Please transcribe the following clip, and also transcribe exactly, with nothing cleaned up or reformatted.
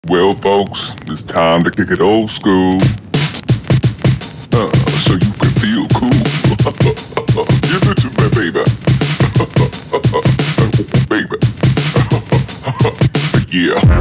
Well, folks, it's time to kick it old school. Uh, so you can feel cool. Give it to me, baby. Baby. Yeah.